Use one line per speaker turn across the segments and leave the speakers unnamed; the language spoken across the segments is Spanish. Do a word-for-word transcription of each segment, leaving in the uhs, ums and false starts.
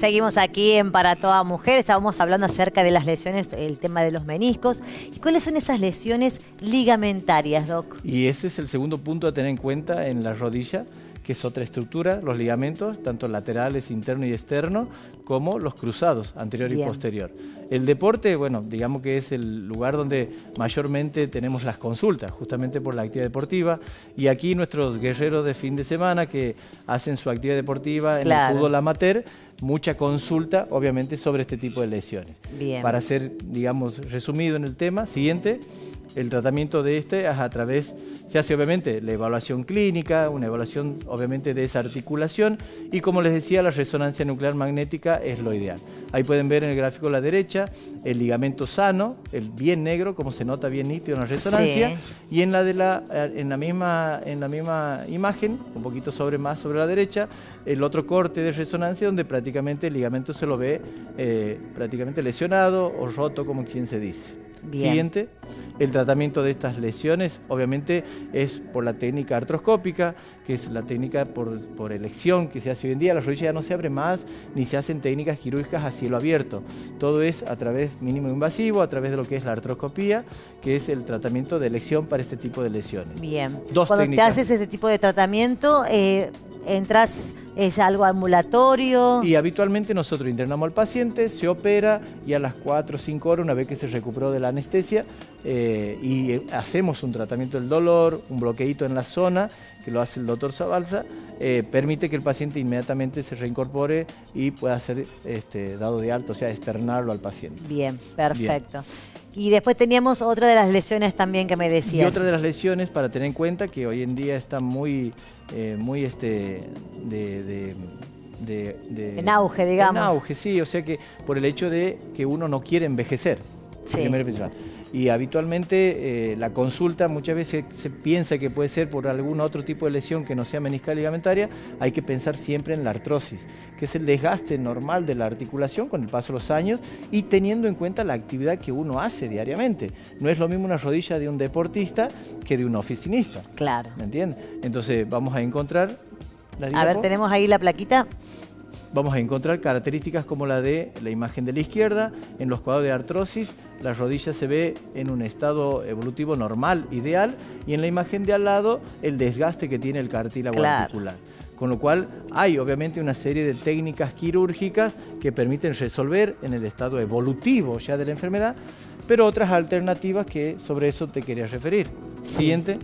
Seguimos aquí en Para Toda Mujer, estábamos hablando acerca de las lesiones, el tema de los meniscos. ¿Y cuáles son esas lesiones ligamentarias, Doc?
Y ese es el segundo punto a tener en cuenta en la rodilla, que es otra estructura, los ligamentos, tanto laterales, interno y externo, como los cruzados, anterior Bien. y posterior. El deporte, bueno, digamos que es el lugar donde mayormente tenemos las consultas, justamente por la actividad deportiva, y aquí nuestros guerreros de fin de semana que hacen su actividad deportiva en claro. el fútbol amateur, mucha consulta, obviamente, sobre este tipo de lesiones.
Bien.
Para ser, digamos, resumido en el tema, siguiente, el tratamiento de este es a través... Se hace obviamente la evaluación clínica, una evaluación obviamente de esa articulación y como les decía la resonancia nuclear magnética es lo ideal. Ahí pueden ver en el gráfico a la derecha el ligamento sano, el bien negro, como se nota bien nítido en la resonancia sí. y en la, de la, en, la misma, en la misma imagen, un poquito sobre más sobre la derecha, el otro corte de resonancia donde prácticamente el ligamento se lo ve eh, prácticamente lesionado o roto como quien se dice. Bien. Siguiente, el tratamiento de estas lesiones obviamente es por la técnica artroscópica, que es la técnica por, por elección que se hace hoy en día. La rodilla ya no se abre más, ni se hacen técnicas quirúrgicas a cielo abierto. Todo es a través mínimo invasivo, a través de lo que es la artroscopía, que es el tratamiento de elección para este tipo de lesiones.
Bien,
Dos
cuando
técnicas.
te haces ese tipo de tratamiento, eh, entras... ¿Es algo ambulatorio?
Y habitualmente nosotros internamos al paciente, se opera y a las cuatro o cinco horas, una vez que se recuperó de la anestesia, eh, y hacemos un tratamiento del dolor, un bloqueíto en la zona, que lo hace el doctor Zabalza, eh, permite que el paciente inmediatamente se reincorpore y pueda ser este, dado de alta, o sea, externarlo al paciente.
Bien, perfecto. Bien. Y después teníamos otra de las lesiones también que me decías.
Y otra de las lesiones para tener en cuenta que hoy en día está muy, eh, muy este, de, de, de, de...
En auge, digamos.
En auge, sí, o sea que por el hecho de que uno no quiere envejecer.
Sí.
Primero y principal. Y habitualmente eh, la consulta muchas veces se piensa que puede ser por algún otro tipo de lesión que no sea meniscal ligamentaria. Hay que pensar siempre en la artrosis, que es el desgaste normal de la articulación con el paso de los años y teniendo en cuenta la actividad que uno hace diariamente. No es lo mismo una rodilla de un deportista que de un oficinista.
Claro.
¿Me entiendes? Entonces vamos a encontrar...
La a ver, tenemos ahí la plaquita.
Vamos a encontrar características como la de la imagen de la izquierda. En los cuadros de artrosis, la rodilla se ve en un estado evolutivo normal, ideal, y en la imagen de al lado, el desgaste que tiene el cartílago claro. articular. Con lo cual, hay obviamente una serie de técnicas quirúrgicas que permiten resolver en el estado evolutivo ya de la enfermedad, pero otras alternativas que sobre eso te quería referir. Sí. Siguiente.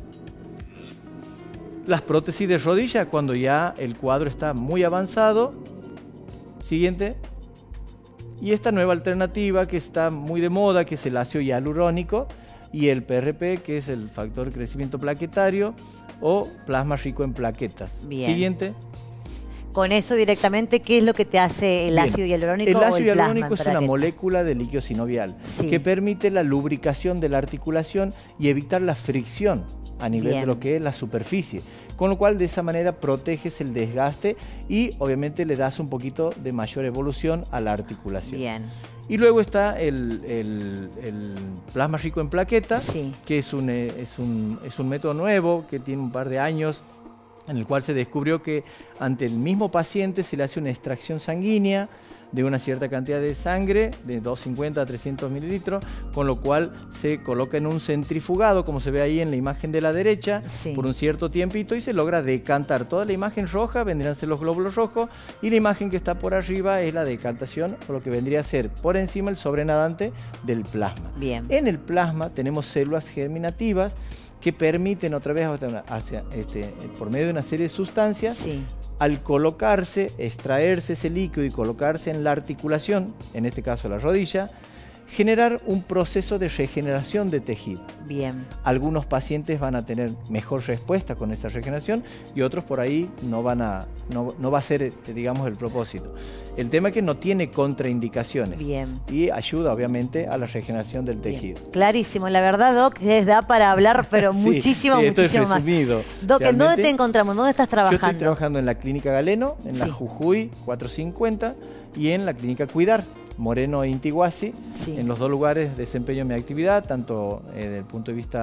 Las prótesis de rodilla, cuando ya el cuadro está muy avanzado. Siguiente. Y esta nueva alternativa que está muy de moda, que es el ácido hialurónico y el P R P, que es el factor de crecimiento plaquetario o plasma rico en plaquetas.
Bien.
Siguiente.
Con eso directamente, ¿qué es lo que te hace el Bien. ácido hialurónico?
El ácido
o el
hialurónico
plasma
es una molécula de líquido sinovial sí. que permite la lubricación de la articulación y evitar la fricción a nivel Bien. de lo que es la superficie, con lo cual de esa manera proteges el desgaste y obviamente le das un poquito de mayor evolución a la articulación.
Bien.
Y luego está el, el, el plasma rico en plaquetas,
sí.
que es un, es, un, es un método nuevo que tiene un par de años, en el cual se descubrió que ante el mismo paciente se le hace una extracción sanguínea de una cierta cantidad de sangre, de doscientos cincuenta a trescientos mililitros, con lo cual se coloca en un centrifugado, como se ve ahí en la imagen de la derecha, sí. por un cierto tiempito y se logra decantar. Toda la imagen roja vendrían a ser los glóbulos rojos y la imagen que está por arriba es la decantación, o lo que vendría a ser por encima el sobrenadante del plasma.
Bien.
En el plasma tenemos células germinativas que permiten otra vez, hacia, este, por medio de una serie de sustancias,
sí.
al colocarse, extraerse ese líquido y colocarse en la articulación, en este caso la rodilla, generar un proceso de regeneración de tejido.
Bien.
Algunos pacientes van a tener mejor respuesta con esa regeneración y otros por ahí no, van a, no, no va a ser, digamos, el propósito. El tema es que no tiene contraindicaciones.
Bien.
Y ayuda, obviamente, a la regeneración del tejido.
Bien. Clarísimo. La verdad, Doc, es da para hablar, pero
sí,
muchísimo,
sí, esto
muchísimo
es resumido,
más. Doc, ¿en dónde te encontramos? ¿Dónde estás trabajando?
Yo estoy trabajando en la Clínica Galeno, en sí. la Jujuy cuatrocientos cincuenta y en la Clínica Cuidar, Moreno e Intiguasi. Sí. En los dos lugares desempeño mi actividad, tanto eh, desde el punto de vista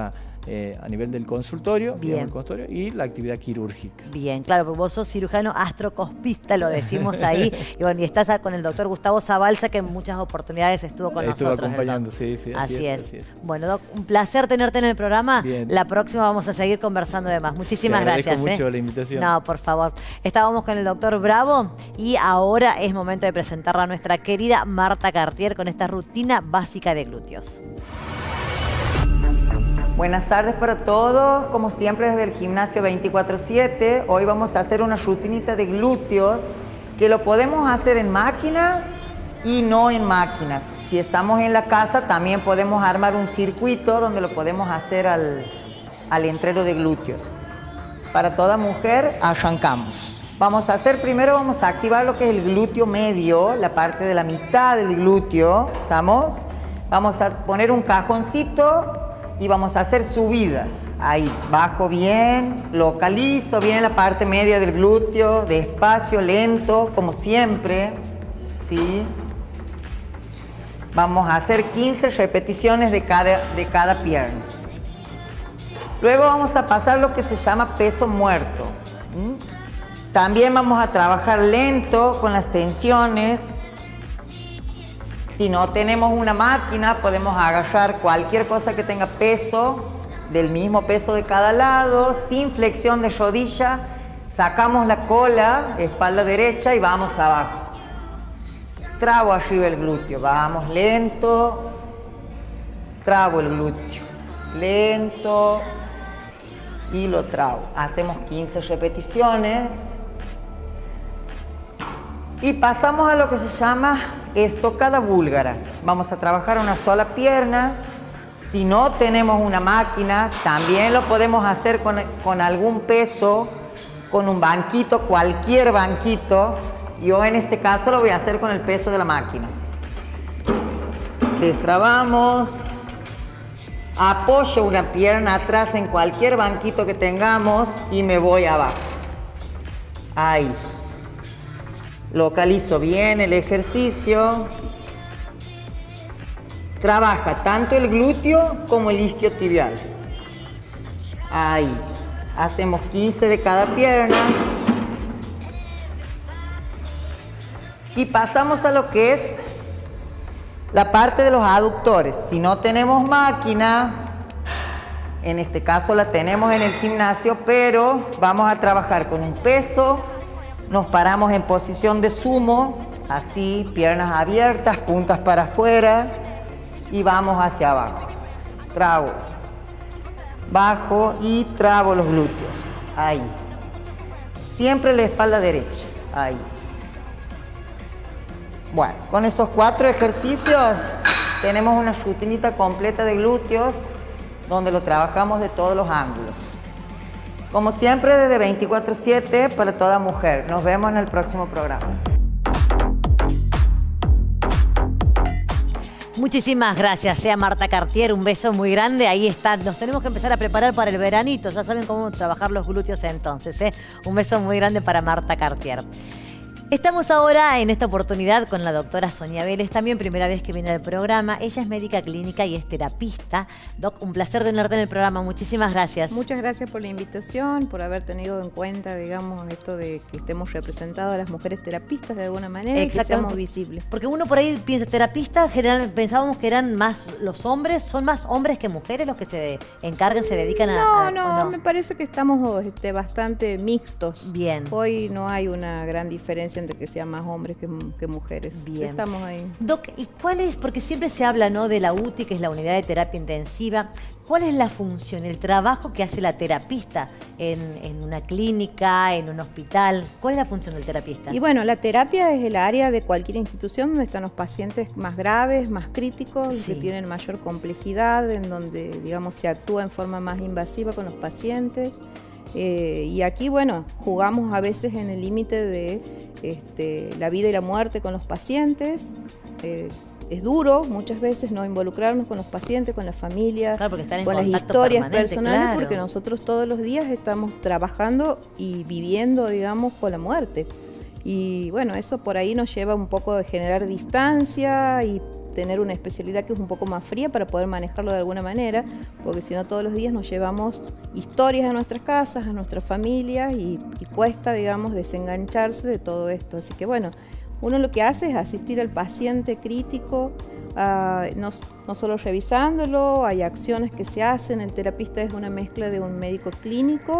eh, a nivel del consultorio,
Bien.
digamos, el consultorio y la actividad quirúrgica.
Bien, claro, porque vos sos cirujano astrocospista, lo decimos ahí, y bueno, y estás con el doctor Gustavo Zabalza, que en muchas oportunidades estuvo con
Estuvo
nosotros.
acompañando, sí, sí, así,
así,
es,
es.
así es.
Bueno, Doc, un placer tenerte en el programa.
Bien.
La próxima vamos a seguir conversando de más. Muchísimas
Te agradezco
gracias.
mucho
¿eh?
la invitación.
No, por favor. Estábamos con el doctor Bravo y ahora es momento de presentarla a nuestra querida Marta Cartier con esta rutina básica de glúteos.
Buenas tardes para todos, como siempre desde el gimnasio veinticuatro siete. Hoy vamos a hacer una rutinita de glúteos que lo podemos hacer en máquina y no en máquinas. Si estamos en la casa también podemos armar un circuito donde lo podemos hacer al, al entreno de glúteos. Para toda mujer arrancamos. Vamos a hacer primero, vamos a activar lo que es el glúteo medio, la parte de la mitad del glúteo. ¿Estamos? Vamos a poner un cajoncito y vamos a hacer subidas. Ahí, bajo bien, localizo bien la parte media del glúteo, despacio, lento, como siempre. ¿Sí? Vamos a hacer quince repeticiones de cada, de cada pierna. Luego vamos a pasar lo que se llama peso muerto. ¿Mm? También vamos a trabajar lento con las tensiones. Si no tenemos una máquina, podemos agarrar cualquier cosa que tenga peso, del mismo peso de cada lado, sin flexión de rodilla. Sacamos la cola, espalda derecha y vamos abajo. Trabo arriba el glúteo, vamos lento. Trabo el glúteo, lento. Y lo trabo. Hacemos quince repeticiones. Y pasamos a lo que se llama estocada búlgara. Vamos a trabajar una sola pierna. Si no tenemos una máquina, también lo podemos hacer con, con algún peso, con un banquito, cualquier banquito. Yo en este caso lo voy a hacer con el peso de la máquina. Destrabamos. Apoyo una pierna atrás en cualquier banquito que tengamos y me voy abajo. Ahí. Localizo bien el ejercicio. Trabaja tanto el glúteo como el isquiotibial. Ahí. Hacemos quince de cada pierna. Y pasamos a lo que es la parte de los aductores. Si no tenemos máquina, en este caso la tenemos en el gimnasio, pero vamos a trabajar con un peso. Nos paramos en posición de sumo, así, piernas abiertas, puntas para afuera y vamos hacia abajo. Trabo, bajo y trabo los glúteos. Ahí. Siempre la espalda derecha. Ahí. Bueno, con esos cuatro ejercicios tenemos una rutinita completa de glúteos donde lo trabajamos de todos los ángulos. Como siempre, desde veinticuatro siete para toda mujer. Nos vemos en el próximo programa.
Muchísimas gracias, sea Marta Cartier, un beso muy grande. Ahí está, nos tenemos que empezar a preparar para el veranito. Ya saben cómo trabajar los glúteos entonces, ¿eh? Un beso muy grande para Marta Cartier. Estamos ahora en esta oportunidad con la doctora Sonia Vélez, también primera vez que viene al programa. Ella es médica clínica y es terapista. Doc, un placer tenerte en el programa. Muchísimas gracias.
Muchas gracias por la invitación, por haber tenido en cuenta, digamos, esto de que estemos representadas a las mujeres terapistas de alguna manera y que seamos visibles.
Porque uno por ahí piensa, terapista, general, pensábamos que eran más los hombres, ¿son más hombres que mujeres los que se encargan, se dedican a...?
No,
a,
no,
no,
me parece que estamos este, bastante mixtos.
Bien.
Hoy no hay una gran diferencia entre que sean más hombres que, que mujeres.
Bien.
Estamos ahí.
Doc, ¿y cuál es? Porque siempre se habla, ¿no?, de la U T I, que es la unidad de terapia intensiva. ¿Cuál es la función, el trabajo que hace la terapista en, en una clínica, en un hospital? ¿Cuál es la función del terapista?
Y bueno, la terapia es el área de cualquier institución donde están los pacientes más graves, más críticos,
Sí.
que tienen mayor complejidad, en donde, digamos, se actúa en forma más invasiva con los pacientes. Eh, y aquí, bueno, jugamos a veces en el límite de este, la vida y la muerte con los pacientes. Eh, es duro muchas veces no involucrarnos con los pacientes, con las familias,
Claro, porque están en
con las
contacto
historias
permanente,
personales,
claro.
porque nosotros todos los días estamos trabajando y viviendo, digamos, con la muerte. Y bueno, eso por ahí nos lleva un poco a generar distancia y tener una especialidad que es un poco más fría para poder manejarlo de alguna manera, porque si no todos los días nos llevamos historias a nuestras casas, a nuestras familias y, y cuesta, digamos, desengancharse de todo esto. Así que bueno, uno lo que hace es asistir al paciente crítico, uh, no, no solo revisándolo, hay acciones que se hacen, el terapista es una mezcla de un médico clínico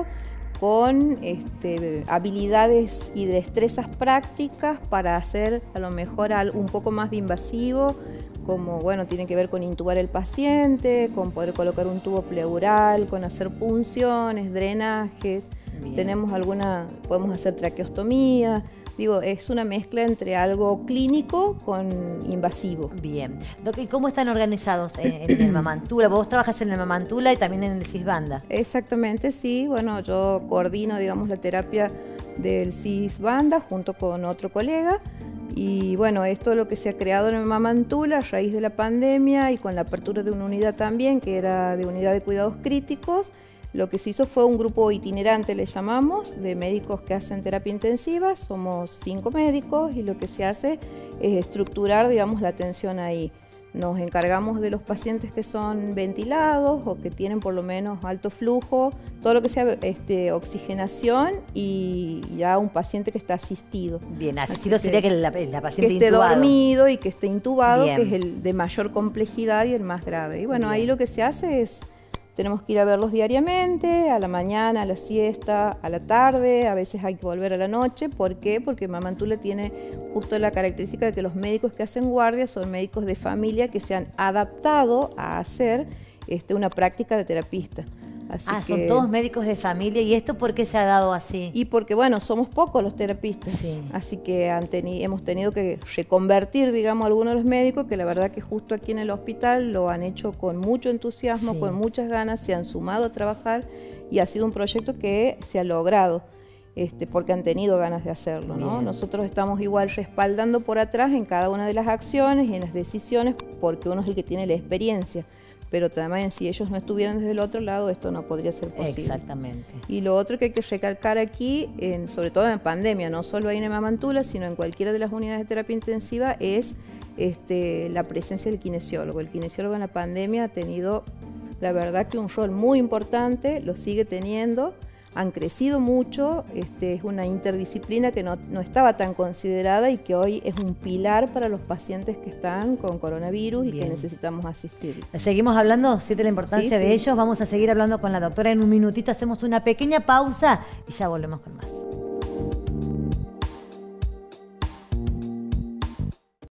con este, habilidades y destrezas prácticas para hacer a lo mejor algo un poco más de invasivo, como bueno, tiene que ver con intubar el paciente, con poder colocar un tubo pleural, con hacer punciones, drenajes. Bien. Tenemos alguna, podemos hacer traqueostomía. Digo, es una mezcla entre algo clínico con invasivo.
Bien. Doc, ¿y cómo están organizados en, en el Mamantula? Vos trabajas en el Mamantula y también en el Cisbanda.
Exactamente, sí. Bueno, yo coordino, digamos, la terapia del Cisbanda junto con otro colega. Y bueno, esto es lo que se ha creado en el Mamantula a raíz de la pandemia y con la apertura de una unidad también, que era de unidad de cuidados críticos. Lo que se hizo fue un grupo itinerante, le llamamos, de médicos que hacen terapia intensiva. Somos cinco médicos y lo que se hace es estructurar, digamos, la atención ahí. Nos encargamos de los pacientes que son ventilados o que tienen por lo menos alto flujo, todo lo que sea este, oxigenación y ya un paciente que está asistido.
Bien, asistido sería que la, la paciente
que esté
intubado.
dormido y que esté intubado,
Bien.
Que es el de mayor complejidad y el más grave. Y bueno, Bien. Ahí lo que se hace es... Tenemos que ir a verlos diariamente, a la mañana, a la siesta, a la tarde, a veces hay que volver a la noche. ¿Por qué? Porque Mamantula tiene justo la característica de que los médicos que hacen guardia son médicos de familia que se han adaptado a hacer este, una práctica de terapista. Así
ah,
que,
son todos médicos de familia. ¿Y esto por qué se ha dado así?
Y porque, bueno, somos pocos los terapistas. Sí. Así que han teni hemos tenido que reconvertir, digamos, algunos de los médicos, que la verdad que justo aquí en el hospital lo han hecho con mucho entusiasmo, sí. Con muchas ganas, se han sumado a trabajar y ha sido un proyecto que se ha logrado. Este, porque han tenido ganas de hacerlo, ¿no? Nosotros estamos igual respaldando por atrás en cada una de las acciones y en las decisiones, porque uno es el que tiene la experiencia. Pero también si ellos no estuvieran desde el otro lado, esto no podría ser posible.
Exactamente.
Y lo otro que hay que recalcar aquí, en, sobre todo en la pandemia, no solo ahí en Mamantula, sino en cualquiera de las unidades de terapia intensiva, es este, la presencia del kinesiólogo. El kinesiólogo en la pandemia ha tenido, la verdad, que un rol muy importante, lo sigue teniendo. Han crecido mucho, este, es una interdisciplina que no, no estaba tan considerada y que hoy es un pilar para los pacientes que están con coronavirus. Bien. Y que necesitamos asistir.
Seguimos hablando, sí, de la importancia sí, de sí. ellos. Vamos a seguir hablando con la doctora en un minutito. Hacemos una pequeña pausa y ya volvemos con más.